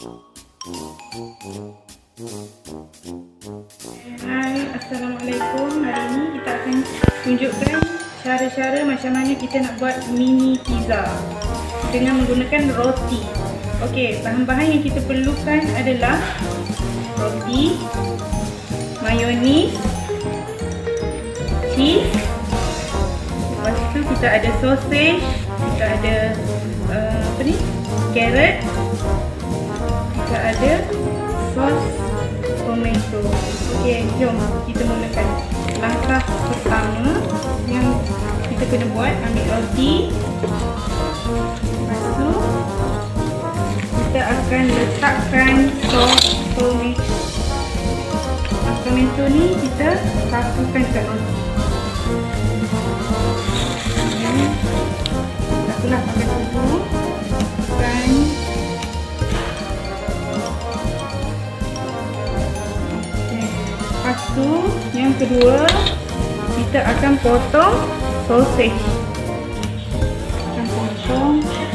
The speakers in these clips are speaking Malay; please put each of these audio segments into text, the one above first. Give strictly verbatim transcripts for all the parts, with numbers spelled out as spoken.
Hai, Assalamualaikum. Hari ini kita akan tunjukkan cara-cara macam mana kita nak buat mini pizza dengan menggunakan roti. Okey, bahan-bahan yang kita perlukan adalah roti, mayonis, cheese, lepas tu kita ada sausage, kita ada uh, apa ni? Carrot, kita ada sos tomato. Okey, jom kita mulakan. Langkah pertama yang kita kena buat, ambil roti. Lepas tu kita akan letakkan sos tomato. Sos tomato ni kita satukan kat roti. Tak apalah, pakai sudu. Dan lepas tu yang kedua, kita akan potong sausage. Akan potong.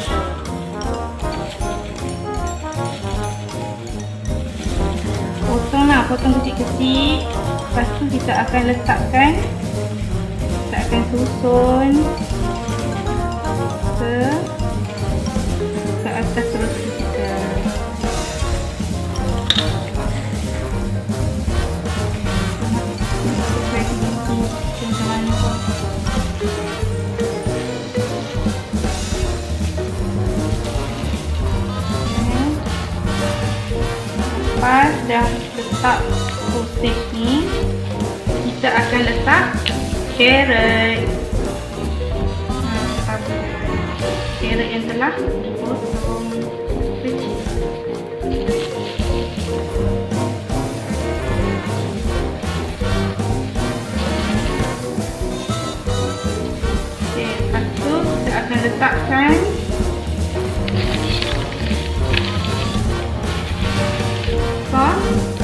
Potonglah, potong kecil-kecil. Lepas tu kita akan letakkan, kita akan susun ke ke atas roti kita. Lepas dah letak sausage ni, kita akan letak carrot. Ha, carrot yang telah dipotong kecil. Okey, lepas tu kita akan letakkan sos.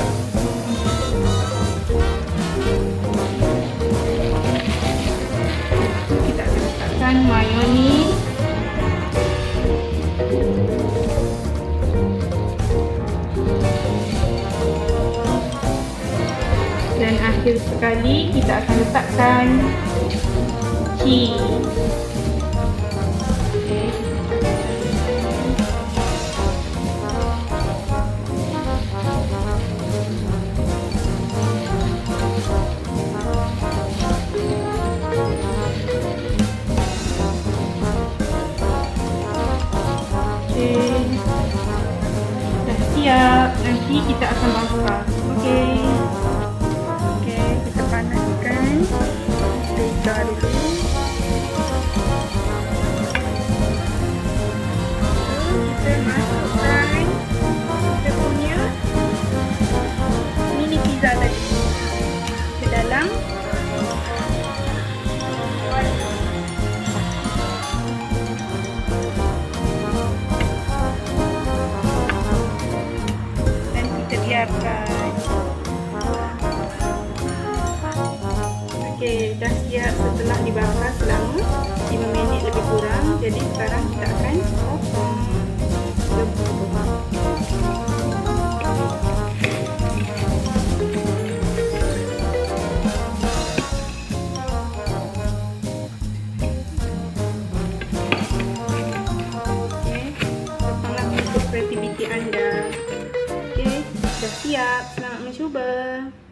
Kita akan letakkan mayonis. Dan akhir sekali kita akan letakkan cheese. Okay. Dah siap. Nanti kita akan bakar. Okey. Okey, kita panaskan pizza dulu. Kita masukkan kita punya mini pizza tadi ke dalam. Biarkan. Okey, dah siap setelah dibakar selama lima minit lebih kurang. Jadi sekarang kita akan potong. Okey, potonglah untuk kreativiti anda. Dah siap, selamat mencuba.